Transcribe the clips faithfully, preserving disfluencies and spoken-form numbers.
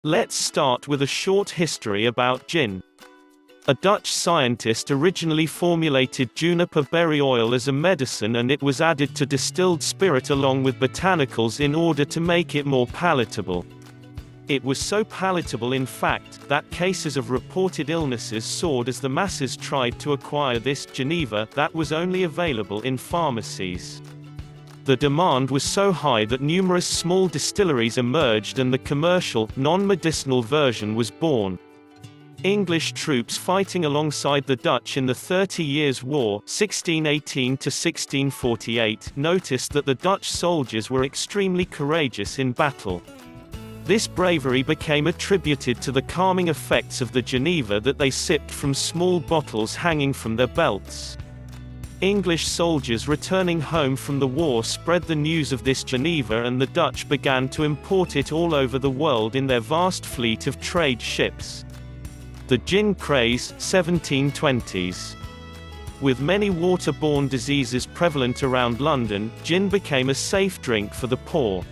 Let's start with a short history about gin. A Dutch scientist originally formulated juniper berry oil as a medicine, and it was added to distilled spirit along with botanicals in order to make it more palatable. It was so palatable in fact, that cases of reported illnesses soared as the masses tried to acquire this Genever that was only available in pharmacies. The demand was so high that numerous small distilleries emerged and the commercial, non-medicinal version was born. English troops fighting alongside the Dutch in the Thirty Years' War sixteen eighteen to sixteen forty-eight noticed that the Dutch soldiers were extremely courageous in battle. This bravery became attributed to the calming effects of the Genever that they sipped from small bottles hanging from their belts. English soldiers returning home from the war spread the news of this Genever, and the Dutch began to import it all over the world in their vast fleet of trade ships. The gin craze, seventeen twenties. With many waterborne diseases prevalent around London, gin became a safe drink for the poor.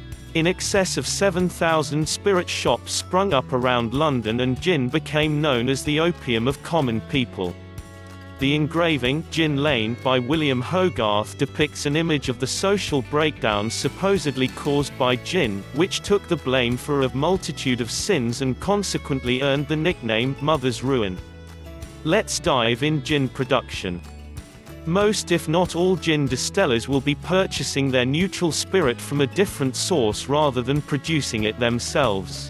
In excess of seven thousand spirit shops sprung up around London, and gin became known as the opium of common people. The engraving, Gin Lane, by William Hogarth depicts an image of the social breakdown supposedly caused by gin, which took the blame for a multitude of sins and consequently earned the nickname Mother's Ruin. Let's dive in gin production. Most if not all gin distillers will be purchasing their neutral spirit from a different source rather than producing it themselves.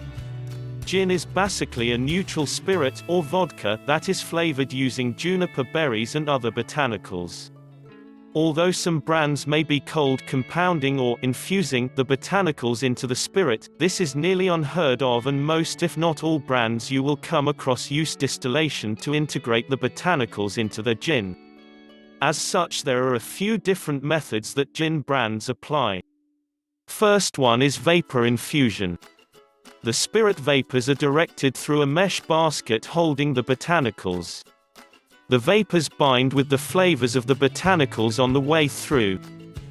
Gin is basically a neutral spirit, or vodka, that is flavored using juniper berries and other botanicals. Although some brands may be cold compounding or infusing the botanicals into the spirit, this is nearly unheard of, and most if not all brands you will come across use distillation to integrate the botanicals into their gin. As such, there are a few different methods that gin brands apply. First one is vapor infusion. The spirit vapors are directed through a mesh basket holding the botanicals. The vapors bind with the flavors of the botanicals on the way through.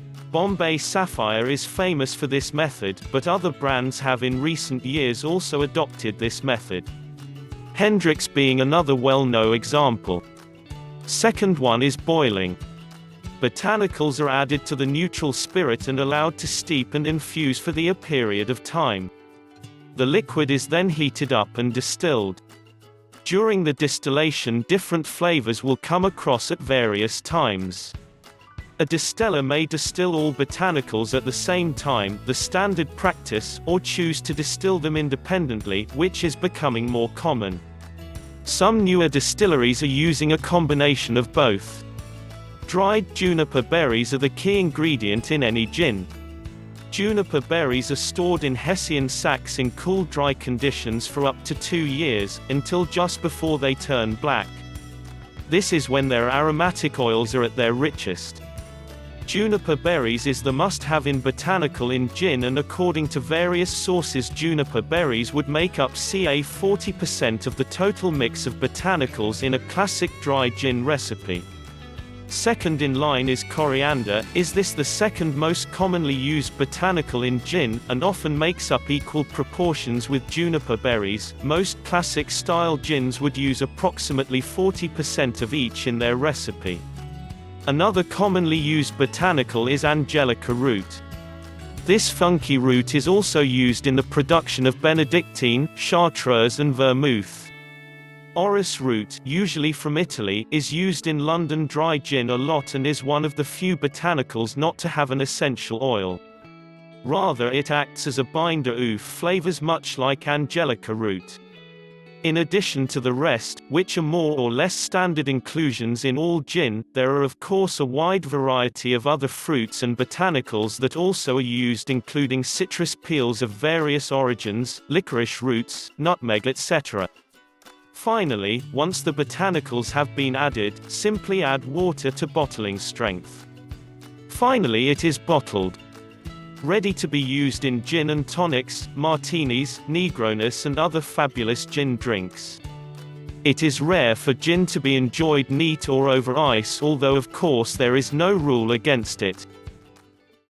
Bombay Sapphire is famous for this method, but other brands have in recent years also adopted this method. Hendrick's being another well-known example. Second one is boiling. Botanicals are added to the neutral spirit and allowed to steep and infuse for the a period of time. The liquid is then heated up and distilled. During the distillation, different flavors will come across at various times. A distiller may distill all botanicals at the same time, the standard practice, or choose to distill them independently, which is becoming more common. Some newer distilleries are using a combination of both. Dried juniper berries are the key ingredient in any gin. Juniper berries are stored in Hessian sacks in cool, dry conditions for up to two years, until just before they turn black. This is when their aromatic oils are at their richest. Juniper berries is the must-have in botanical in gin, and according to various sources juniper berries would make up ca forty percent of the total mix of botanicals in a classic dry gin recipe. Second in line is coriander. Is this the second most commonly used botanical in gin, and often makes up equal proportions with juniper berries? Most classic style gins would use approximately forty percent of each in their recipe. Another commonly used botanical is angelica root. This funky root is also used in the production of Benedictine, Chartreuse and Vermouth. Orris root, usually from Italy, is used in London dry gin a lot and is one of the few botanicals not to have an essential oil. Rather, it acts as a binder. Oof flavors much like angelica root. In addition to the rest, which are more or less standard inclusions in all gin, there are of course a wide variety of other fruits and botanicals that also are used, including citrus peels of various origins, licorice roots, nutmeg, et cetera. Finally, once the botanicals have been added, simply add water to bottling strength. Finally, it is bottled. Ready to be used in gin and tonics, martinis, Negronis and other fabulous gin drinks. It is rare for gin to be enjoyed neat or over ice, although of course there is no rule against it.